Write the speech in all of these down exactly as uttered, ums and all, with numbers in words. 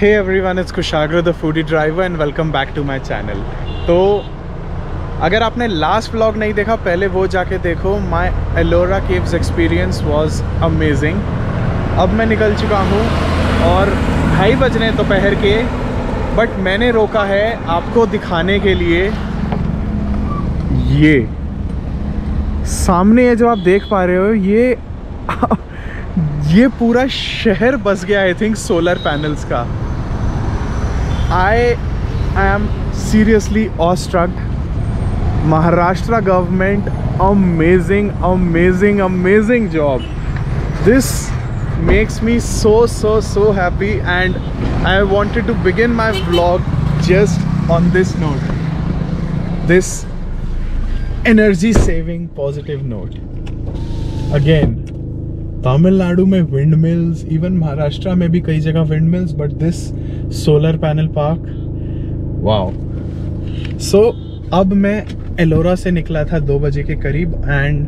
Hey everyone, it's Kushagra the foodie driver and welcome back to my channel। तो अगर आपने last vlog नहीं देखा पहले वो जाके देखो। My Ellora caves experience was amazing. अब मैं निकल चुका हूँ और ढाई बज रहे हैं दोपहर के, बट मैंने रोका है आपको दिखाने के लिए। ये सामने है जो आप देख पा रहे हो, ये ये पूरा शहर बस गया आई थिंक सोलर पैनल्स का। I am seriously awestruck. Maharashtra government amazing amazing amazing job. This makes me so so so happy and I wanted to begin my vlog just on this note, this energy saving positive note। Again, Tamil Nadu में wind mills, even Maharashtra में भी कई जगह wind mills, but this solar panel park, wow. So अब मैं एलोरा से निकला था दो बजे के करीब एंड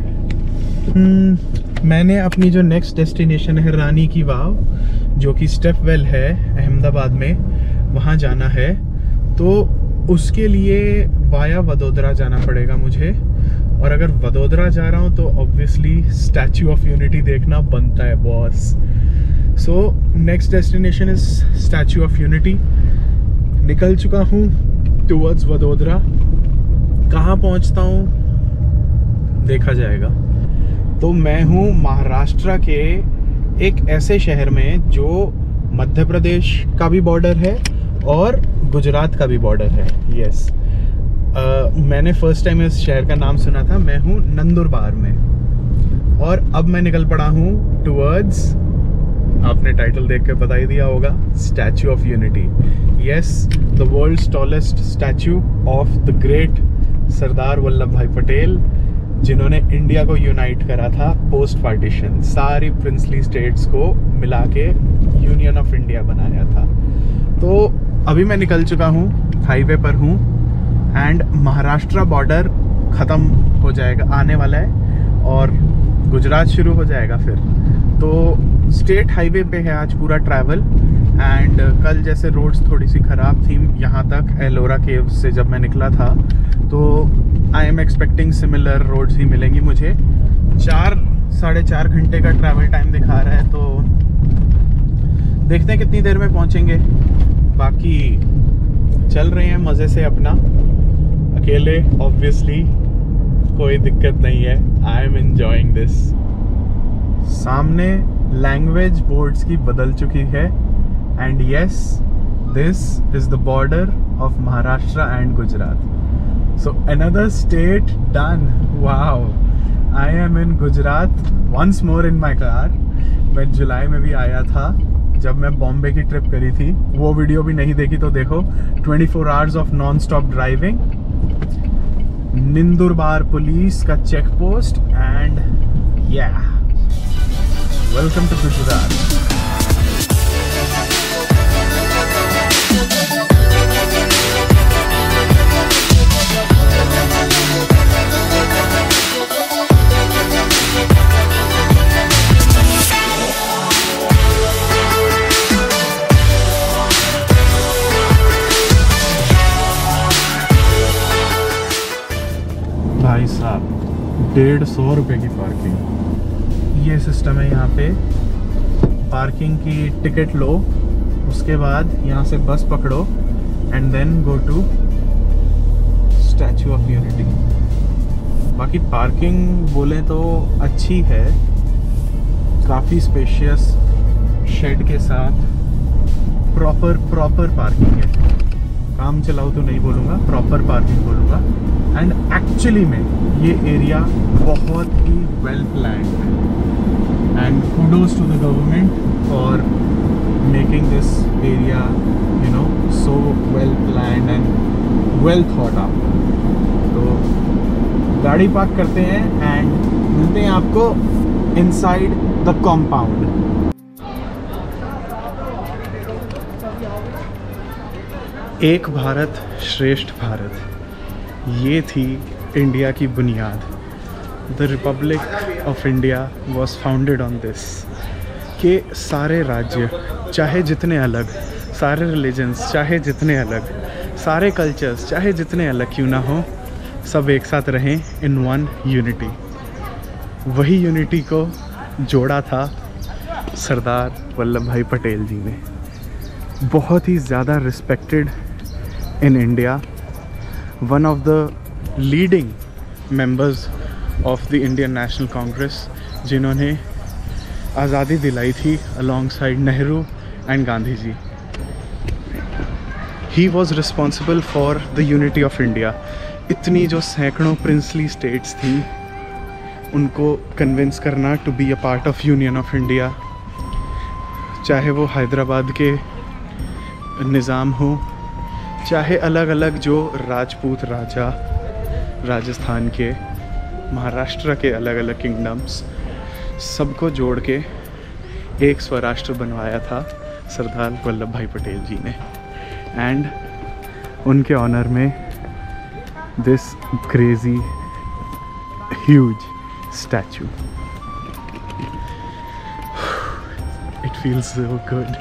hmm, मैंने अपनी जो नेक्स्ट डेस्टिनेशन है रानी की वाव, जो कि स्टेप वेल है अहमदाबाद में, वहाँ जाना है। तो उसके लिए वाया वडोदरा जाना पड़ेगा मुझे, और अगर वडोदरा जा रहा हूँ तो ऑब्वियसली स्टैचू ऑफ यूनिटी देखना बनता है boss. So next destination is statue of unity. निकल चुका हूँ टुवर्ड्स वडोदरा। कहाँ पहुँचता हूँ देखा जाएगा। तो मैं हूँ महाराष्ट्र के एक ऐसे शहर में जो मध्य प्रदेश का भी बॉर्डर है और गुजरात का भी बॉर्डर है। यस, uh, मैंने फर्स्ट टाइम इस शहर का नाम सुना था। मैं हूँ नंदुरबार में और अब मैं निकल पड़ा हूँ टुवर्ड्स, आपने टाइटल देख के बता ही दिया होगा, statue of unity. Yes, the world's tallest statue of the great Sardar Vallabh Bhai Patel, जिन्होंने इंडिया को यूनाइट करा था पोस्ट पार्टीशन, सारी प्रिंसली स्टेट्स को मिला के यूनियन ऑफ इंडिया बनाया था। तो अभी मैं निकल चुका हूँ, हाईवे पर हूँ एंड महाराष्ट्र बॉर्डर ख़त्म हो जाएगा, आने वाला है, और गुजरात शुरू हो जाएगा फिर। तो स्टेट हाईवे पे है आज पूरा ट्रैवल एंड कल जैसे रोड्स थोड़ी सी ख़राब थी यहाँ तक एलोरा केव्स से जब मैं निकला था, तो I am expecting similar roads ही मिलेंगी मुझे। चार साढ़े चार घंटे का ट्रैवल टाइम दिखा रहा है, तो देखते हैं कितनी देर में पहुंचेंगे। बाकी चल रहे हैं मज़े से अपना, अकेले ऑब्वियसली, कोई दिक्कत नहीं है। I am enjoying this. सामने लैंग्वेज बोर्ड्स की बदल चुकी है and yes, this is the border of Maharashtra and Gujarat. So another state done. Wow, I am in Gujarat once more in my car। मैं जुलाई में भी आया था जब मैं बॉम्बे की ट्रिप करी थी, वो वीडियो भी नहीं देखी तो देखो। चौबीस hours of non stop driving, Nandurbar police का check post and yeah welcome to Gujarat. भाई साहब, डेढ़ सौ रुपये की पार्किंग, ये सिस्टम है यहाँ पे। पार्किंग की टिकट लो, उसके बाद यहाँ से बस पकड़ो and then go to statue of unity. बाकी पार्किंग बोले तो अच्छी है, काफ़ी स्पेशियस शेड के साथ, प्रॉपर प्रॉपर पार्किंग है। काम चलाओ तो नहीं बोलूँगा, प्रॉपर पार्किंग बोलूँगा। एंड एक्चुअली में ये एरिया बहुत ही वेल प्लान्ड है and kudos to the government for making this area you know so well planned and well thought out. तो गाड़ी पार्क करते हैं एंड मिलते हैं आपको इनसाइड द कॉम्पाउंड। एक भारत श्रेष्ठ भारत, ये थी इंडिया की बुनियाद। The republic of India was founded on this, कि सारे राज्य चाहे जितने अलग सारे रिलीजन्स चाहे जितने अलग, सारे कल्चर्स चाहे जितने अलग क्यों ना हो, सब एक साथ रहें इन वन यूनिटी। वही यूनिटी को जोड़ा था सरदार वल्लभ भाई पटेल जी ने। बहुत ही ज़्यादा respected in India, one of the leading members of the Indian national congress, जिन्होंने आज़ादी दिलाई थी alongside Nehru and Gandhi ji. He was responsible for the unity of India. इतनी जो सैकड़ों प्रिंसली स्टेट्स थी, उनको कन्विंस करना to be a part of union of India, चाहे वो हैदराबाद के निज़ाम हो, चाहे अलग अलग जो राजपूत राजा, राजस्थान के, महाराष्ट्र के अलग अलग किंगडम्स, सबको जोड़ के एक स्वराष्ट्र बनवाया था सरदार वल्लभ भाई पटेल जी ने। एंड उनके ऑनर में this crazy huge statue. It feels so good.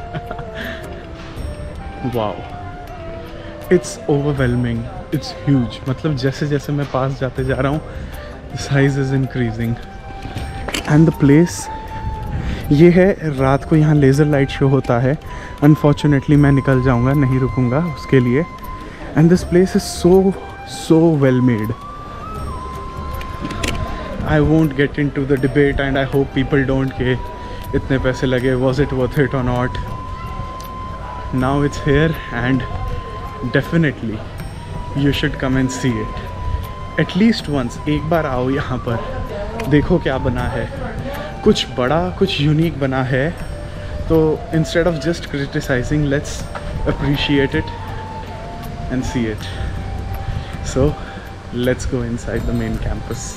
Wow, it's overwhelming, it's huge. मतलब जैसे जैसे मैं पास जाते जा रहा हूँ, the size is increasing. And the place ये है, रात को यहाँ लेज़र लाइट शो होता है। अनफॉर्चुनेटली मैं निकल जाऊँगा, नहीं रुकूँगा उसके लिए। And this place is so so well made. I won't get into the debate and I hope people don't के इतने पैसे लगे, वॉज इट वर्थ इट और not. Now it's here and definitely you should come and see it at least once. एक बार आओ यहाँ पर, देखो क्या बना है। कुछ बड़ा, कुछ यूनिक बना है। तो instead of just criticising, let's appreciate it and see it. So let's go inside the main campus.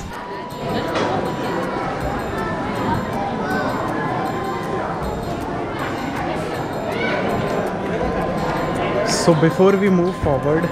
So before we move forward,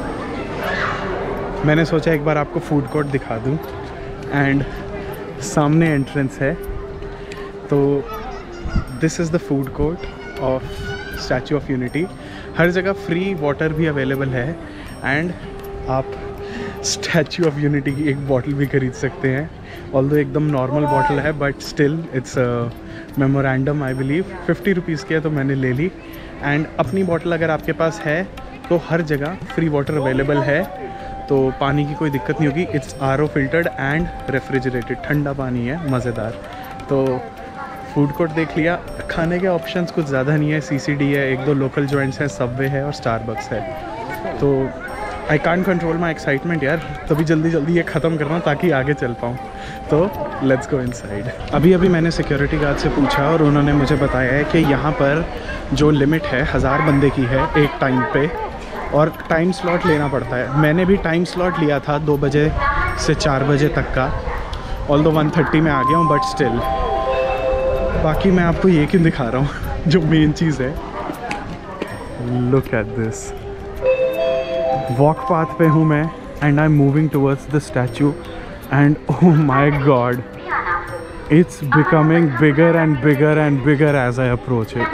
मैंने सोचा एक बार आपको फूड कोर्ट दिखा दूँ। एंड सामने एंट्रेंस है, तो this is the food court of statue of unity. हर जगह फ्री वाटर भी अवेलेबल है एंड आप स्टैचू ऑफ यूनिटी की एक बॉटल भी खरीद सकते हैं। ऑल्दो एकदम नॉर्मल बॉटल है, but still it's memorandum. I believe fifty rupees की है, तो मैंने ले ली। एंड अपनी बॉटल अगर आपके पास है तो हर जगह फ्री वाटर अवेलेबल है, तो पानी की कोई दिक्कत नहीं होगी। It's R O filtered and refrigerated, ठंडा पानी है, मज़ेदार। तो फूड कोर्ट देख लिया। खाने के ऑप्शंस कुछ ज़्यादा नहीं है। सीसीडी है, एक दो लोकल जॉइंट्स हैं, सबवे है और स्टारबक्स है। तो I can't control my excitement यार, तभी जल्दी जल्दी ये ख़त्म कर रहा हूँ ताकि आगे चल पाऊँ। तो लेट्स गो इनसाइड। अभी अभी मैंने सिक्योरिटी गार्ड से पूछा और उन्होंने मुझे बताया है कि यहाँ पर जो लिमिट है हज़ार बंदे की है एक टाइम पे, और टाइम स्लॉट लेना पड़ता है। मैंने भी टाइम स्लॉट लिया था दो बजे से चार बजे तक का, ऑल्दो वन थर्टी में आ गया हूँ, बट स्टिल। बाकी मैं आपको ये क्यों दिखा रहा हूँ, जो मेन चीज़ है, look at this. Walk path पे हूँ मैं and I am moving towards the statue and oh my god, it's becoming bigger and bigger and bigger as I approach it.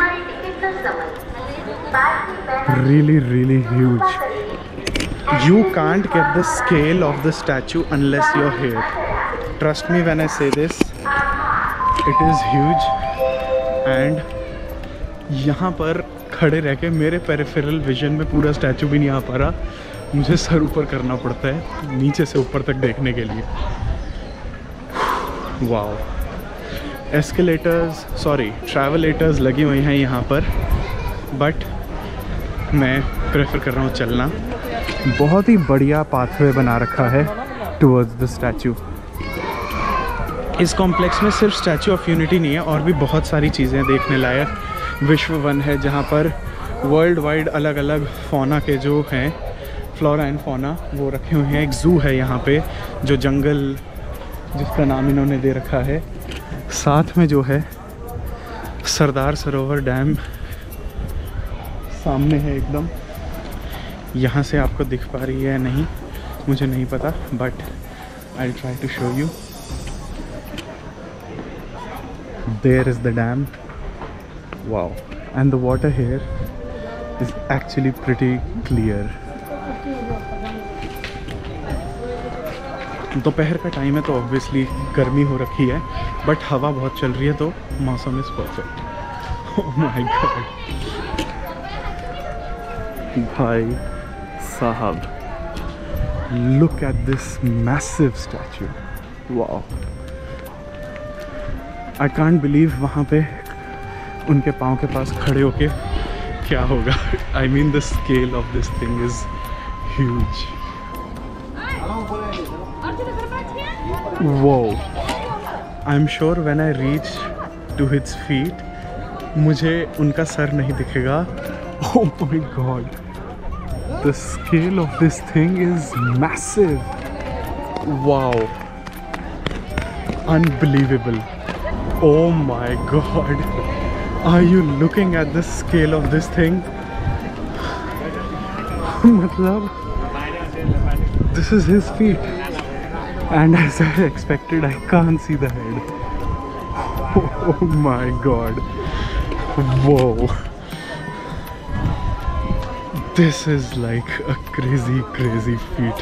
Really, really huge. You can't get the scale of the statue unless you're here. Trust me when I say this. It is huge. And यहाँ पर खड़े रह के मेरे peripheral vision में पूरा statue भी नहीं आ पा रहा। मुझे सर ऊपर करना पड़ता है नीचे से ऊपर तक देखने के लिए। वाओ। एस्केलेटर्स, सॉरी ट्रैवलेटर्स लगी हुई हैं यहाँ पर, बट मैं प्रेफर कर रहा हूँ चलना। बहुत ही बढ़िया पाथवे बना रखा है टुवर्ड्स द स्टैचू। इस कॉम्प्लेक्स में सिर्फ स्टैचू ऑफ यूनिटी नहीं है, और भी बहुत सारी चीज़ें देखने लायक। विश्व वन है जहाँ पर वर्ल्ड वाइड अलग अलग फौना के जो हैं, फ्लोरा एंड फौना, वो रखे हुए हैं। एक ज़ू है यहाँ पे, जो जंगल जिसका नाम इन्होंने दे रखा है। साथ में जो है सरदार सरोवर डैम सामने है एकदम। यहाँ से आपको दिख पा रही है नहीं, मुझे नहीं पता, but I try to show you. There is the dam. Wow. And the water here is actually pretty clear. दोपहर का टाइम है तो ऑब्वियसली गर्मी हो रखी है, बट हवा बहुत चल रही है तो मौसम is perfect. Oh my god भाई साहब, look at this massive statue, wow. I can't believe वहाँ पे उनके पाँव के पास खड़े होके क्या होगा। I mean the scale of this thing is huge. Whoa! I'm sure when I reach to its feet, मुझे उनका सर नहीं दिखेगा। Oh my God! The scale of this thing is massive. Wow! Unbelievable! Oh my God! Are you looking at the scale of this thing? मतलब, this is his feet. And as I expected, I can't see the head. Oh my God. Whoa. This is like a crazy, crazy feat.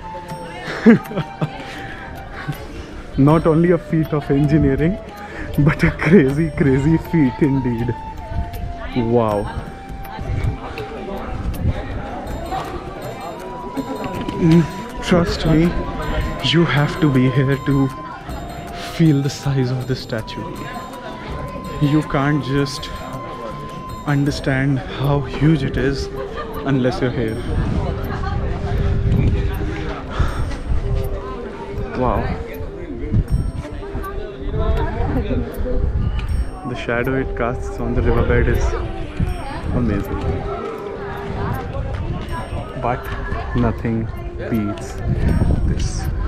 Not only a feat of engineering, but a crazy, crazy feat indeed. Wow. Mm, trust me. You have to be here to feel the size of this statue. You can't just understand how huge it is unless you're here. Wow. The shadow it casts on the riverbed is amazing. But nothing beats this.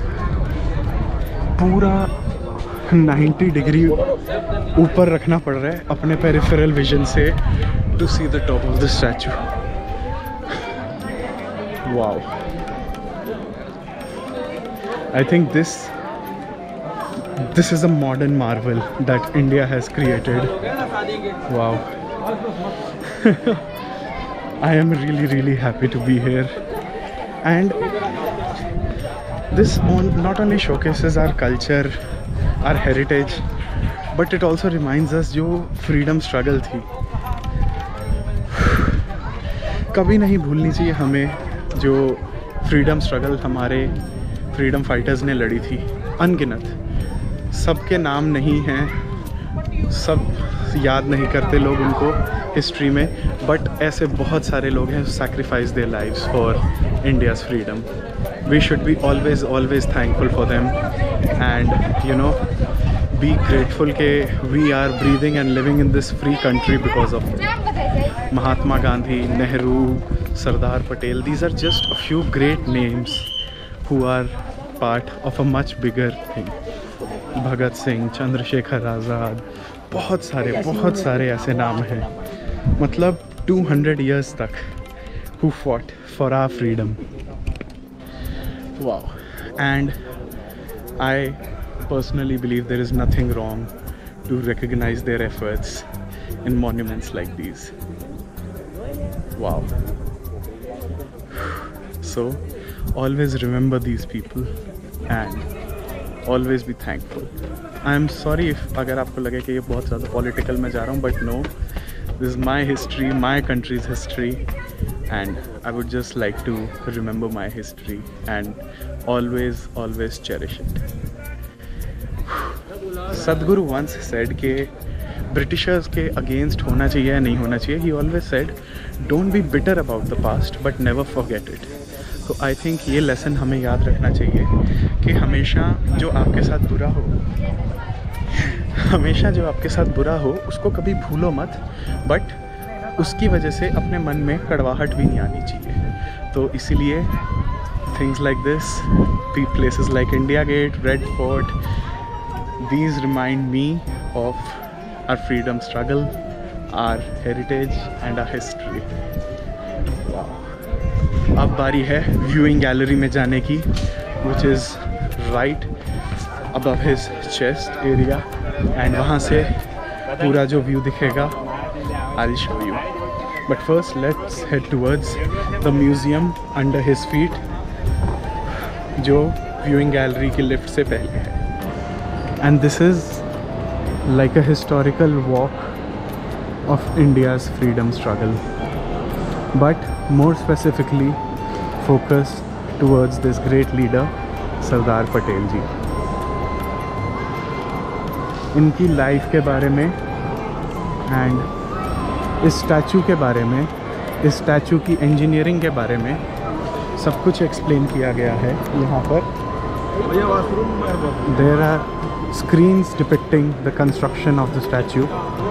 पूरा ninety degree ऊपर रखना पड़ रहा है अपने peripheral vision से to see the top of the statue. Wow, I think this this is a modern marvel that India has created. Wow, I am really really happy to be here. And this on, not only showcases our culture, our heritage, but it also reminds us जो freedom struggle थी, कभी नहीं भूलनी चाहिए हमें। जो freedom struggle हमारे freedom fighters ने लड़ी थी, अनगिनत, सबके नाम नहीं हैं, सब याद नहीं करते लोग उनको हिस्ट्री में, बट ऐसे बहुत सारे लोग हैं sacrifice their lives for India's freedom. We should be always always thankful for them and you know be grateful ke we are breathing and living in this free country because of them. Mahatma Gandhi, Nehru, Sardar Patel, these are just a few great names who are part of a much bigger thing. Bhagat Singh, Chandrasekhar Azad, बहुत सारे बहुत सारे ऐसे नाम हैं, मतलब two hundred years तक who fought for our freedom. Wow. And I personally believe there is nothing wrong to recognize their efforts in monuments like these. Wow. So always remember these people and always be thankful. I am sorry if अगर आपको लगे कि ये बहुत ज़्यादा political में जा रहा हूँ, but no, this is my history, my country's history, and I would just like to remember my history and always always cherish it. Sadhguru once said कि Britishers के against होना चाहिए या नहीं होना चाहिए. He always said, don't be bitter about the past but never forget it. तो I think ये lesson हमें याद रखना चाहिए कि हमेशा जो आपके साथ बुरा हो हमेशा जो आपके साथ बुरा हो उसको कभी भूलो मत, बट उसकी वजह से अपने मन में कड़वाहट भी नहीं आनी चाहिए। तो इसीलिए things like this, places like India gate, red fort, these remind me of our freedom struggle, our heritage and our history. Wow. अब बारी है viewing gallery में जाने की, which is right above his chest area, and वहाँ से पूरा जो view दिखेगा I'll show you. But first, let's head towards the museum under his feet, जो viewing gallery की lift से पहले है. And this is like a historical walk of India's freedom struggle, but more specifically focused towards this great leader, Sardar Patel ji. इनकी life के बारे में and इस स्टैचू के बारे में, इस स्टैचू की इंजीनियरिंग के बारे में सब कुछ एक्सप्लेन किया गया है यहाँ पर. There are screens depicting the construction of the statue,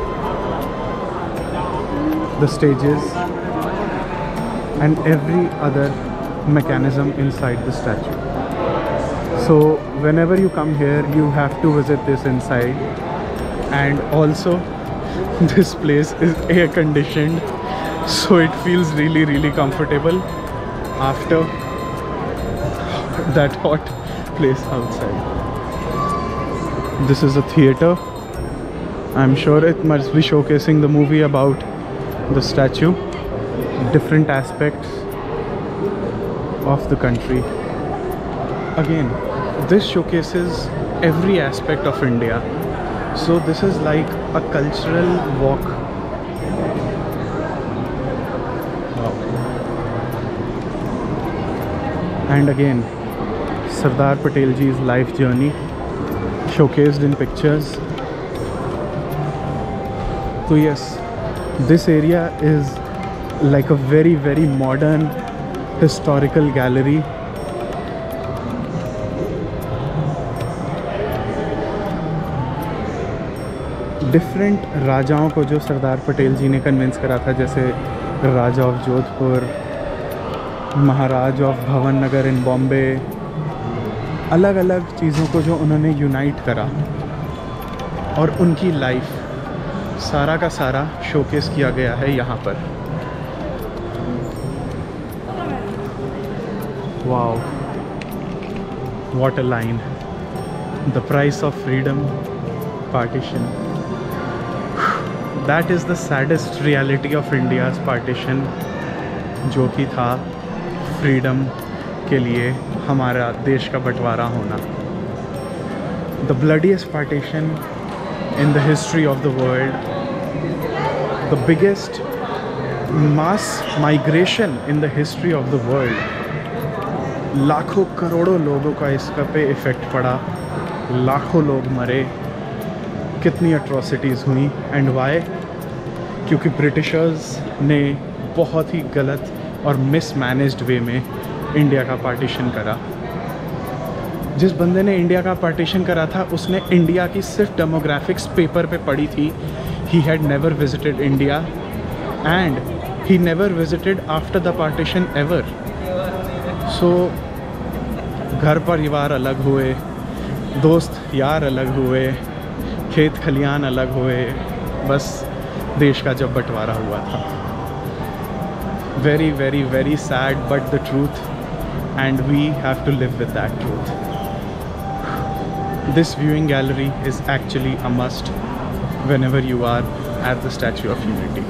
the stages and every other mechanism inside the statue. So whenever you come here, you have to visit this inside. And also this place is air conditioned, so it feels really really comfortable after that hot place outside. This is a theater. I'm sure it must be showcasing the movie about the statue, different aspects of the country. Again, this showcases every aspect of India, so this is like a cultural walk. Wow. And again, Sardar Patel ji's life journey showcased in pictures. So yes, this area is like a very very modern historical gallery. Different राजाओं को जो सरदार पटेल जी ने convince करा था, जैसे Raja of Jodhpur, Maharaj of Bhavnagar इन बॉम्बे, अलग अलग चीज़ों को जो उन्होंने यूनाइट करा और उनकी लाइफ सारा का सारा शोकेस किया गया है यहाँ पर. Wow, what a line. The price of freedom, partition. That is the saddest reality of India's partition, जो कि था freedom के लिए हमारा देश का बंटवारा होना. The bloodiest partition in the history of the world. The biggest mass migration in the history of the world. लाखों करोड़ों लोगों का इसका पे इफ़ेक्ट पड़ा, लाखों लोग मरे, कितनी अट्रॉसिटीज़ हुई. And Y? क्योंकि ब्रिटिशर्स ने बहुत ही गलत और मिसमैनेज्ड वे में इंडिया का पार्टीशन करा. जिस बंदे ने इंडिया का पार्टीशन करा था, उसने इंडिया की सिर्फ डेमोग्राफिक्स पेपर पे पढ़ी थी. He had never visited India and he never visited after the partition ever. So घर परिवार अलग हुए, दोस्त यार अलग हुए, खेत खलियान अलग हुए, बस देश का जब बंटवारा हुआ था. Very very very sad but the truth, and we have to live with that truth. This viewing gallery is actually a must whenever you are at the statue of unity.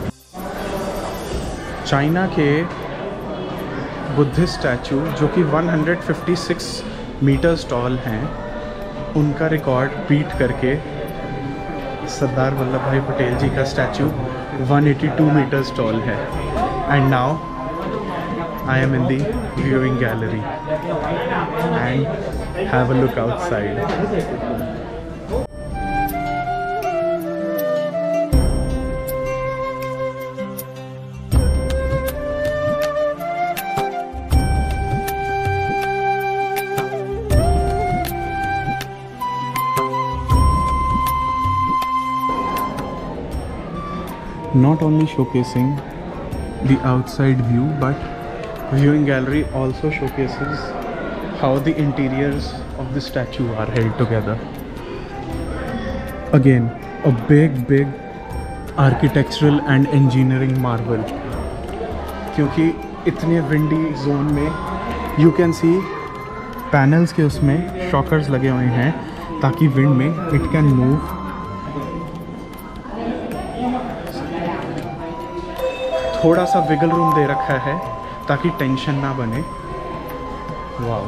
China के Buddhist statue जो कि एक सौ छप्पन metres toll हैं, उनका record beat करके सरदार वल्लभ भाई पटेल जी का स्टैचू एक सौ बयासी मीटर्स टॉल है. And now I am in the viewing gallery and have a look outside. Not only showcasing the outside view, but viewing gallery also showcases how the interiors of the statue are held together. Again, a big big architectural and engineering marvel, क्योंकि इतने windy zone में you can see panels के उसमें shockers लगे हुए हैं ताकि wind में it can move. थोड़ा सा विगल रूम दे रखा है ताकि टेंशन ना बने। Wow,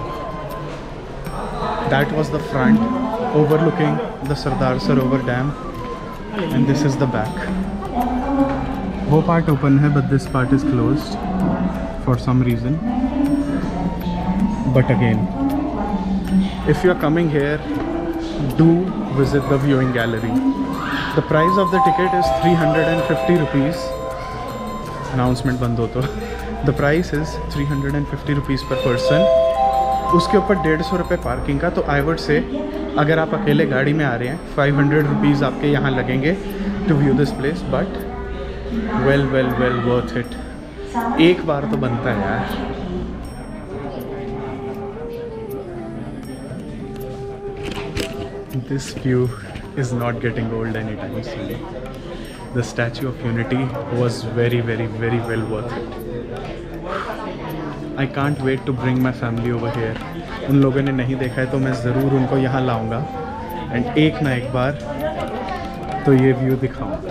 that was the front overlooking the Sardar Sarovar dam and this is the back. वो पार्ट ओपन है but this part is closed for some reason. But again, if you are coming here, do visit the viewing gallery. The price of the ticket is three hundred fifty rupees. Announcement बंद हो तो the price is three hundred fifty rupees per person. उसके ऊपर डेढ़ सौ रुपये parking का। तो आई वुड से अगर आप अकेले गाड़ी में आ रहे हैं फाइव हंड्रेड रुपीज़ आपके यहाँ लगेंगे to view this place, but well well well worth it. एक बार तो बनता है यार। This view is not getting old anytime soon. The Statue of Unity was very very very well worth it. I can't wait to bring my family over here. उन लोगों ने नहीं देखा है तो मैं ज़रूर उनको यहाँ लाऊंगा एंड एक ना एक बार तो ये व्यू दिखाऊंगा।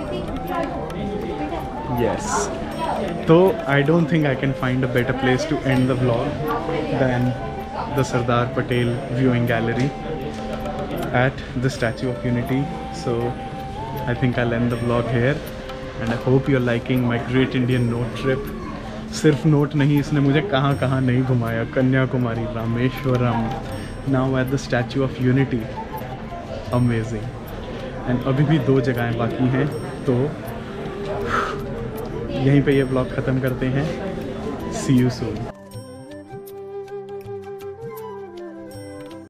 Yes. तो I don't think I can find a better place to end the vlog than the Sardar Patel viewing gallery at the Statue of Unity. So I think I'll end the vlog here and I hope you're liking my great Indian note trip. सिर्फ note नहीं, इसने मुझे कहाँ कहाँ नहीं घुमाया। Kanyakumari, Rameswaram, now at the Statue of Unity. Amazing. And अभी भी दो जगहें बाकी हैं, तो यहीं पे ये ब्लॉग ख़त्म करते हैं। See you soon.